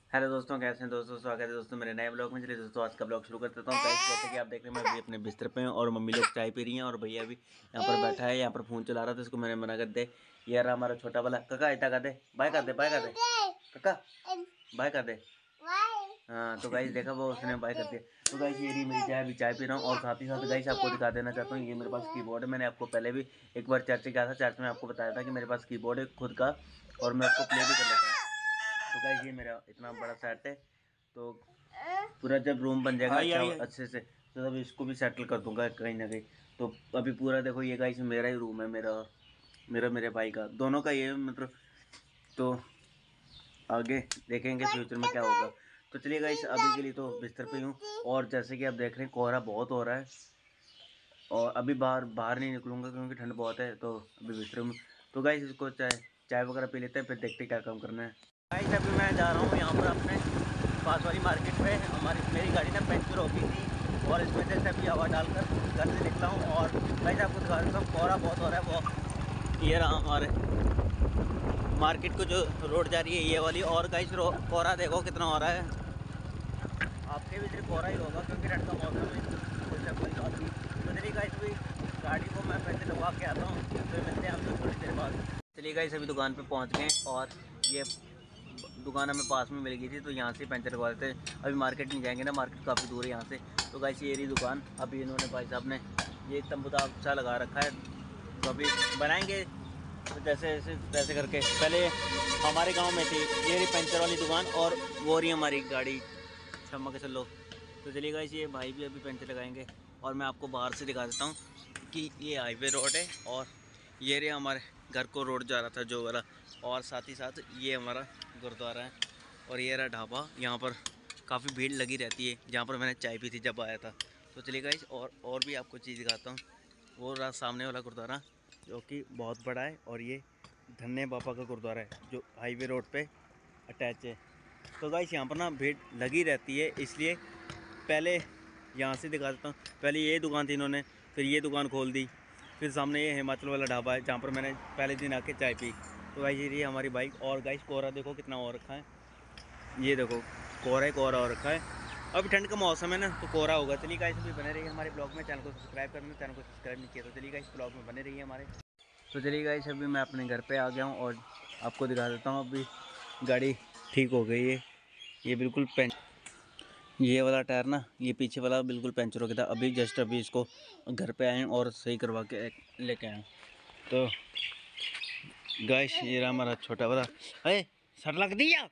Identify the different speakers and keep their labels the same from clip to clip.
Speaker 1: Hello दोस्तों, कैसे हैं दोस्तों। स्वागत है दोस्तों मेरे नए ब्लॉग में। चलिए दोस्तों, आज का ब्लॉग शुरू कर देता हूँ। गाइस जैसे कि आप देख रहे हैं, मैं अभी अपने बिस्तर पे हूँ और मम्मी लोग चाय पी रही हैं और भैया भी यहाँ पर बैठा है, यहाँ पर फ़ोन चला रहा था। इसको मैंने मना कर दे। ये रहा हमारा छोटा वाला। काका इतना कर दे, बाय कर दे, बाय कर दे काका, बाय कर दे। हाँ तो गाइस देखा, वो उसने बाय कर दिया। तो गाइस ये रही मेरी चाय, अभी चाय पी रहा हूँ। और साथ ही साथ गाइस आपको दिखा देना चाहता हूँ, ये मेरे पास कीबोर्ड है। मैंने आपको पहले भी एक बार चर्च किया था। चर्च में आपको बताया था कि मेरे पास कीबोर्ड है खुद का और मैं उसको प्ले भी कर लेता हूँ। तो गाइस ये मेरा इतना बड़ा सेट है। तो पूरा जब रूम बन जाएगा अच्छा अच्छे से, तो तब इसको भी सेटल कर दूंगा कहीं ना कहीं। तो अभी पूरा देखो, ये गाइस मेरा ही रूम है, मेरा मेरा मेरे भाई का, दोनों का ये मतलब। तो आगे देखेंगे फ्यूचर में क्या होगा। तो चलिए गाइस, अभी के लिए तो बिस्तर पे हूँ। और जैसे कि आप देख रहे हैं, कोहरा बहुत हो रहा है और अभी बाहर बाहर नहीं निकलूंगा क्योंकि ठंड बहुत है। तो अभी बिस्तर में। तो गाइस इसको चाय चाय वगैरह पी लेते हैं, फिर देखते हैं क्या काम करना है। गाइस अभी मैं जा रहा हूँ यहाँ पर अपने पास वाली मार्केट पे। मेरी गाड़ी ना पंचर हो गई थी और इस वजह से अभी हवा डालकर घर से निकला हूँ। और गाइस आपको दिखा देता हूँ, कोहरा बहुत हो रहा है। वो ये रहा हमारे मार्केट को जो रोड जा रही है ये वाली। और गाइस कोहरा देखो कितना हो रहा है। आपके भी सिर्फ कोहरा ही होगा क्योंकि ठंड का मौसम है, उससे कोई बात नहीं। तो चलिए गाइस अभी गाड़ी को मैं पैसे लगवा के आता हूँ, फिर मिलते हैं हमसे थोड़ी देर बाद। चलिए गाइस अभी दुकान पे पहुँच गए और ये दुकान हमें पास में मिल गई थी, तो यहाँ से पंचर लगवा देते हैं। अभी मार्केट नहीं जाएंगे ना, मार्केट काफ़ी दूर है यहाँ से। तो गाइस ये रही दुकान। अभी इन्होंने भाई साहब ने ये तंबू सा लगा रखा है, तो अभी बनाएंगे। तो जैसे जैसे करके पहले हमारे गांव में थी ये रही पंचर वाली दुकान, और वो रही हमारी गाड़ी क्षमा के चलो। तो चलिए गाइस, ये भाई भी अभी पंचर लगाएंगे और मैं आपको बाहर से दिखा देता हूँ कि ये हाईवे रोड है और ये रहे हमारे घर को रोड जा रहा था जो वाला। और साथ ही साथ ये हमारा गुरुद्वारा है और ये रहा ढाबा। यहाँ पर काफ़ी भीड़ लगी रहती है, जहाँ पर मैंने चाय पी थी जब आया था। तो चलिए गाइस, और भी आपको चीज़ दिखाता हूँ। वो रहा सामने वाला गुरुद्वारा जो कि बहुत बड़ा है, और ये धन्य बाबा का गुरुद्वारा है जो हाईवे रोड पे अटैच है। तो गाइस यहाँ पर ना भीड़ लगी रहती है, इसलिए पहले यहाँ से दिखा देता हूँ। पहले ये दुकान थी इन्होंने, फिर ये दुकान खोल दी, फिर सामने ये हिमाचल वाला ढाबा है जहाँ पर मैंने पहले दिन आके चाय पी। तो गाइस ये रही हमारी बाइक। और गाइस कोहरा देखो कितना और रखा है, ये देखो कोहरा ही कोहरा और रखा है। अभी ठंड का मौसम है ना, तो कोहरा होगा। चलिए गाइस अभी बने रहिए हमारे ब्लॉग में। चैनल को सब्सक्राइब करना, चैनल को सब्सक्राइब नहीं किया तो चलिए गाइस ब्लॉग में बने रहिए हमारे। तो चलिए गाइस अभी मैं अपने घर पे आ गया हूँ और आपको दिखा देता हूँ। अभी गाड़ी ठीक हो गई है, ये बिल्कुल ये वाला टायर ना, ये पीछे वाला बिल्कुल पंचर हो गया था। अभी जस्ट अभी इसको घर पे आए और सही करवा के लेके आए। तो गाइस ये रहा हमारा छोटा वाला। अरे सर लग दिया।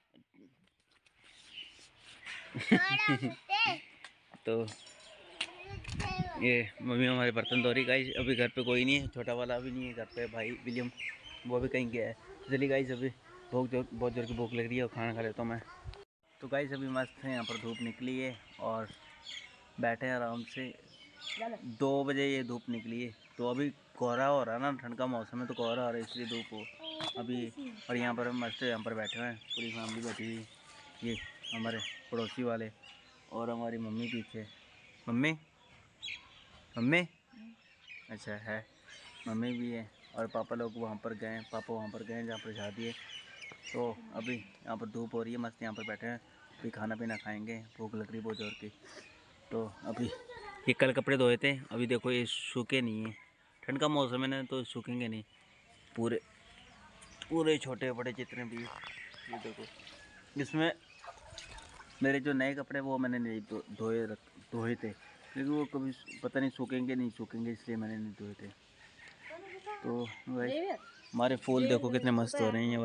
Speaker 1: तो ये मम्मी हमारे बर्तन धो रही। गाइस अभी घर पे कोई नहीं है, छोटा वाला भी नहीं है घर पे, भाई विलियम वो भी कहीं गया है। तो चलिए गाइस अभी बहुत जोर की भूख लग रही है और खाना खा लेता हूँ मैं। तो गाइस अभी मस्त है, यहाँ पर धूप निकली है और बैठे हैं आराम से। 2 बजे ये धूप निकली है, तो अभी कोहरा हो रहा है ना, ठंड का मौसम है तो कोहरा हो रहा है, इसलिए धूप हो अभी। और यहाँ पर हम मस्त यहाँ पर बैठे हुए हैं, पूरी फैमिली बैठी हुई है। ये हमारे पड़ोसी वाले और हमारी मम्मी पीछे। मम्मी मम्मी अच्छा है, मम्मी भी है और पापा लोग वहाँ पर गए, पापा वहाँ पर गए जहाँ पर शादी है। तो अभी यहाँ पर धूप हो रही है, मस्त यहाँ पर बैठे हैं। अभी खाना पीना खाएंगे, भूख लग रही बहुत जोर की। तो अभी ये कल कपड़े धोए थे, अभी देखो ये सूखे नहीं है, ठंड का मौसम है ना तो सूखेंगे नहीं। पूरे पूरे छोटे बड़े जितने भी, ये देखो इसमें मेरे जो नए कपड़े वो मैंने नहीं धोए थे, क्योंकि वो कभी पता नहीं सूखेंगे नहीं सूखेंगे, इसलिए मैंने नहीं धोए थे। तो भाई हमारे फूल देखो कितने मस्त हो रहे हैं,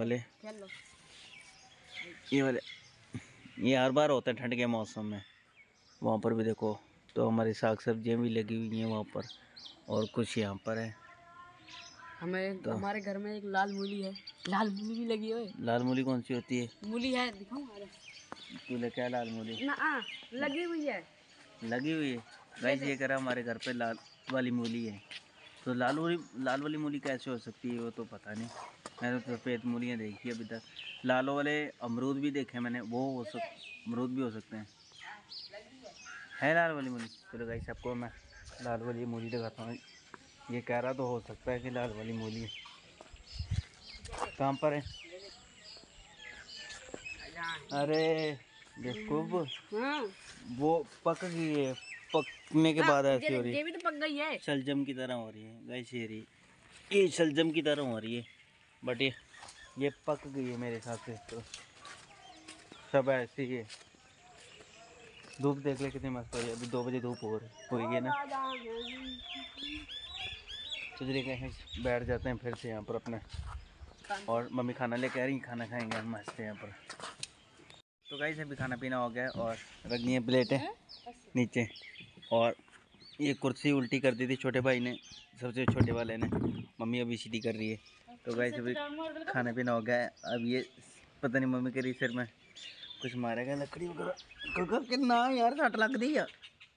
Speaker 1: ये वाले ये हर बार होते हैं ठंड के मौसम में। वहाँ पर भी देखो, तो हमारी साग सब्जियाँ भी लगी हुई हैं वहाँ पर, और कुछ यहाँ पर है।
Speaker 2: हमें तो हमारे घर में एक लाल मूली है, लाल मूली भी लगी है।
Speaker 1: लाल मूली कौन सी होती है?
Speaker 2: मूली है, दिखाऊं?
Speaker 1: तू लेके आया लाल मूली?
Speaker 2: ना लगी हुई है,
Speaker 1: लगी हुई है। गाइस ये कह रहा हमारे घर पे लाल वाली मूली है। तो लाल वाली मूली कैसे हो सकती है वो तो पता नहीं। मैंने तो सफ़ेद मूलियाँ देखी अभी तक। लाल वाले अमरूद भी देखे मैंने, वो अमरूद भी हो सकते हैं। है लाल वाली मूली। चलो गाइस आपको मैं लाल वाली मूली दिखाता हूँ। ये कह रहा तो हो सकता है कि लाल वाली मूली है। कहाँ पर है? अरे बेवकूफ,
Speaker 2: हाँ
Speaker 1: वो पक गई है, पकने के बाद ऐसी हो रही है,
Speaker 2: ये भी तो पक गई है।
Speaker 1: शलजम की तरह हो रही है गाइस, ये शलजम की तरह हो रही है, बट ये पक गई है मेरे हिसाब से तो। सब ऐसे ही है। धूप देख ले कितनी मस्त हो रही है, अभी 2 बजे धूप हो गई है ना। तो चलिए कहीं बैठ जाते हैं फिर से यहाँ पर अपने, और मम्मी खाना लेके आ रही, खाना खाएंगे हम मस्त यहाँ पर। तो गाइस अभी खाना पीना हो गया और रख दी है प्लेटें नीचे, और ये कुर्सी उल्टी कर दी थी छोटे भाई ने, सबसे छोटे वाले ने, मम्मी अभी सीधी कर रही है। तो गाइस अभी खाना पीना हो गया है। अब ये पता नहीं मम्मी कह रही सिर में कुछ मारेगा लकड़ी वगैरह कि ना यार, सट लग दी है।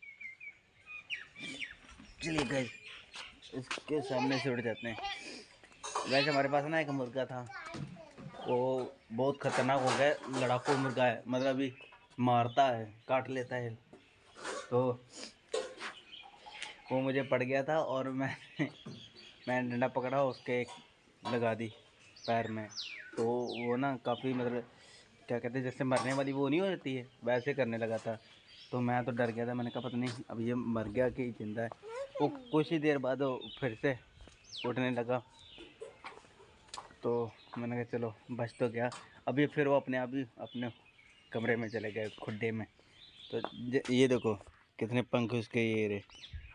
Speaker 1: चलिए गाइस इसके सामने से उड़ जाते हैं। गाइस हमारे पास ना एक मुर्गा था, वो बहुत खतरनाक हो गया, लड़ाकू मुर्गा है, मतलब अभी मारता है, काट लेता है। तो वो मुझे पड़ गया था और मैंने डंडा पकड़ा, उसके एक लगा दी पैर में। तो वो ना काफ़ी मतलब क्या कहते हैं, जैसे मरने वाली वो नहीं हो जाती है, वैसे करने लगा था। तो मैं तो डर गया था, मैंने कहा पता नहीं अब ये मर गया कि जिंदा है। वो कुछ ही देर बाद वो फिर से उठने लगा, तो मैंने कहा चलो बच तो गया। अभी फिर वो अपने आप ही अपने कमरे में चले गए, खुड्डे में। तो ये देखो कितने पंख उसके, ये रे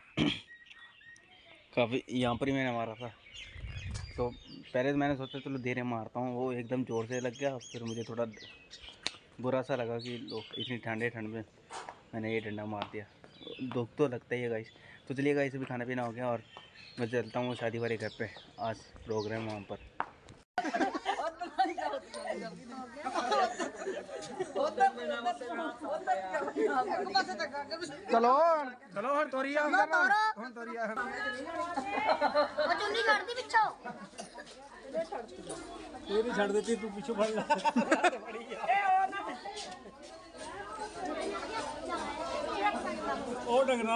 Speaker 1: काफ़ी, यहाँ पर ही मैंने मारा था। तो पहले तो मैंने सोचा चलो धीरे मारता हूँ, वो एकदम ज़ोर से लग गया। फिर मुझे थोड़ा बुरा सा लगा कि लोग इतनी ठंड में मैंने ये डंडा मार दिया, दुख तो लगता ही है गाइस। तो चलिए गाइस अभी खाना पीना हो गया और मैं चलता हूँ शादी वाले घर पे, आज प्रोग्राम वहाँ पर।
Speaker 3: चलो चलो हम तोरिया हम तोरिया
Speaker 4: ਉਹ ਚੁੰਨੀ ਕੱਢਦੀ ਪਿੱਛੋਂ
Speaker 3: ये नहीं छड़ देती तू पीछे फड़ ले ओ डंगरा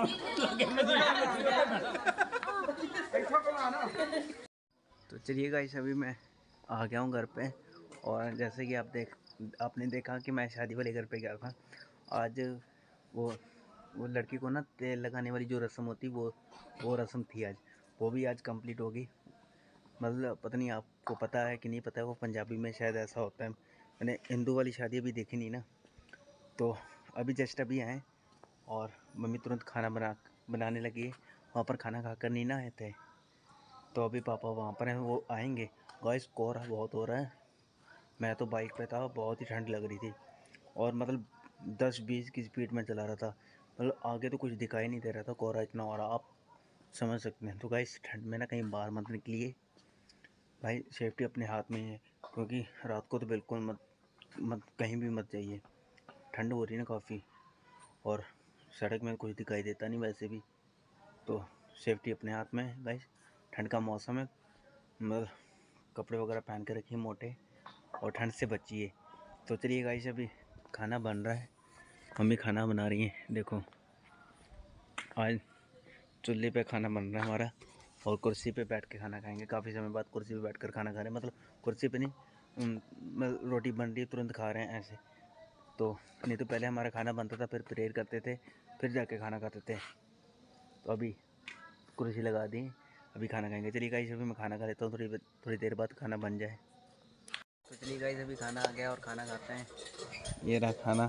Speaker 1: तो चलिए गाइस अभी मैं आ गया हूँ घर पे, और जैसे कि आपने देखा कि मैं शादी वाले घर पे गया था आज। वो लड़की को ना तेल लगाने वाली जो रस्म होती वो रस्म थी आज, वो भी आज कंप्लीट होगी। मतलब पता नहीं आपको पता है कि नहीं पता है, वो पंजाबी में शायद ऐसा होता है। मैंने हिंदू वाली शादी अभी देखी नहीं ना, तो अभी जस्ट अभी आए और मम्मी तुरंत खाना बनाने लगी है। वहाँ पर खाना खाकर नहीं ना आए थे, तो अभी पापा वहाँ पर हैं, वो आएंगे। गाइस कोहरा बहुत हो रहा है, मैं तो बाइक पे था, बहुत ही ठंड लग रही थी, और मतलब 10-20 की स्पीड में चला रहा था, मतलब आगे तो कुछ दिखाई नहीं दे रहा था, कोहरा इतना हो रहा, आप समझ सकते हैं। तो गाइस ठंड में ना कहीं बाहर मत निकलिए भाई, सेफ्टी अपने हाथ में ही है, क्योंकि रात को तो बिल्कुल मत कहीं भी मत जाइए, ठंड हो रही है ना काफ़ी, और सड़क में कुछ दिखाई देता नहीं वैसे भी। तो सेफ्टी अपने हाथ में है गाइस, ठंड का मौसम है, मतलब कपड़े वगैरह पहन के रखिए मोटे, और ठंड से बचिए। तो चलिए गाइस अभी खाना बन रहा है, मम्मी खाना बना रही हैं, देखो आज चूल्हे पे खाना बन रहा है हमारा, और कुर्सी पे बैठ के खाना खाएंगे। काफ़ी समय बाद कुर्सी पे बैठ कर खाना खा रहे हैं, मतलब कुर्सी पे नहीं, मतलब रोटी बन रही है तुरंत खा रहे हैं ऐसे। तो नहीं तो पहले हमारा खाना बनता था, फिर प्रेयर करते थे, फिर जाके खाना खाते थे। तो अभी कुर्सी लगा दी, अभी खाना खाएंगे। चलिए गाइस अभी मैं खाना खा लेता हूँ, थोड़ी देर बाद खाना बन जाए। तो चलिए गाइस अभी खाना आ गया और खाना खाते हैं। ये रहा खाना,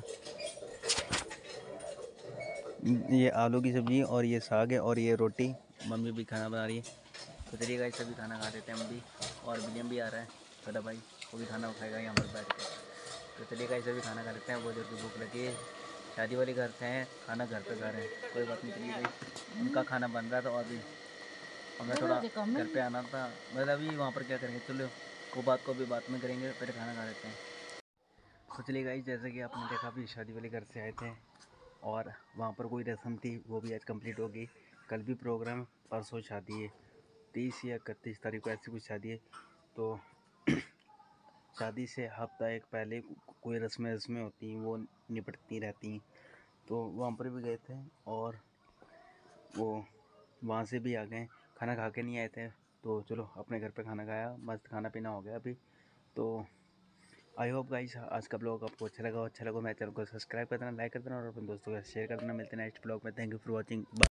Speaker 1: ये आलू की सब्ज़ी और ये साग है और ये रोटी, मम्मी भी खाना बना रही है। तो चलिए गाइस अभी खाना खा लेते हैं हम भी, और विलियम भी आ रहा है छोटा भाई, वो भी खाना खाएगा यहाँ पर बैठ के। तो चलिए गाइस अभी खाना खा लेते हैं, बहुत जोर की भूख लगी है, शादी वाले घर से हैं, खाना घर पे खा रहे हैं, कोई बात नहीं। चलिए गाइस उनका खाना बन रहा था, और भी हमें थोड़ा घर पे आना था, मतलब अभी वहाँ पर क्या करेंगे, चलो वो बात को भी बात में करेंगे, पहले खाना खा लेते हैं। तो चलिए गाइस जैसे कि आपने देखा अभी शादी वाले घर से आए थे, और वहाँ पर कोई रस्म थी, वो भी आज कंप्लीट हो गई। कल भी प्रोग्राम, परसों शादी है, 30 या 31 तारीख को ऐसी कुछ शादी है। तो शादी से हफ्ता एक पहले कोई रस्में होती हैं, वो निपटती रहती हैं। तो वहाँ पर भी गए थे, और वो वहाँ से भी आ गए, खाना खा के नहीं आए थे, तो चलो अपने घर पे खाना खाया, मस्त खाना पीना हो गया अभी। तो आई होप गाइस आज का ब्लॉग आपको अच्छा लगा मेरे चैनल को सब्सक्राइब कर देना, लाइक कर देना और अपने दोस्तों के साथ शेयर कर देना। मिलते हैं नेक्स्ट ब्लॉग में। Thank you for watching.